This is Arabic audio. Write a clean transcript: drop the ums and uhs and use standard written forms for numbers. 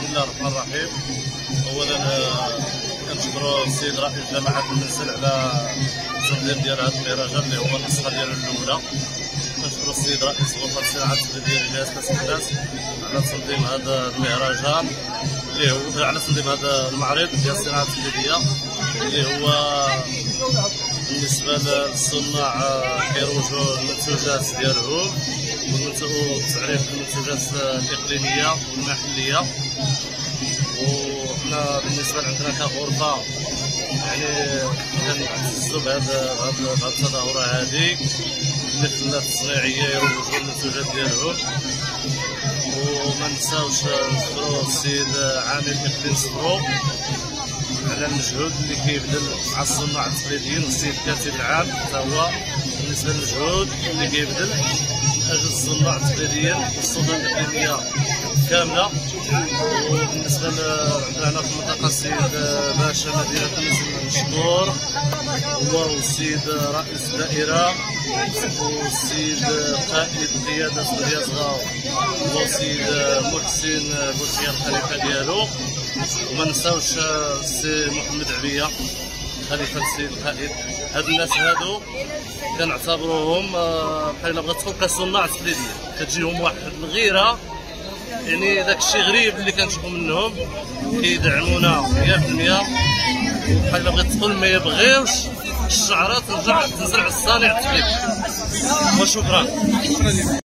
الله الرحمن الرحيم. اولا كنشكروا السيد رئيس جماعه المنزل على التنظيم ديال هذه المهرجان اللي هو النسخه ديالو الاولى. كنشكروا السيد رئيس غرفه الصناعه التقليديه لجهاز كاس الناس على تنظيم هذا المهرجان اللي هو على تنظيم هذا المعرض ديال الصناعه التقليديه اللي هو بالنسبه للصناع كيروجوا المنتوجات ديالهم وتعريف المنتوجات الاقليميه والمحليه. وحنا بالنسبه عندنا كغرفه يعني كنعتزوا بهذا التظاهره هذه اللي خلات الصناعيه يروجوا المنتوجات ديالهم. وما نساوش نشكروا السيد عامل اقليم صبرو على المجهود اللي كيبذل مع الصناع التقليديين، والسيد الكاتب العام حتى هو بالنسبه للمجهود اللي كيبذل من اجل الصناع التقليديين والسلطه الاقليميه كامله. وبالنسبه عندنا هنا في المنطقه السيد باشا مدينه تونس مشكور هو، والسيد رئيس الدائره، والسيد قائد قياده رياضه هو السيد محسن بوسيه الخليفه ديالو. وما نساوش السي محمد عبيه خليفه السيد القائد. هاد الناس هادو كنعتبروهم بحال بغات تكون كصناع تقليديه كتجيهم واحد الغيره، يعني داك الشيء غريب اللي كنشوفوا منهم، كيدعمونا 100%. وبحال بغات تقول ما يبغيوش الشعره ترجع تنزل على الصانع التقليدي. وشكرا.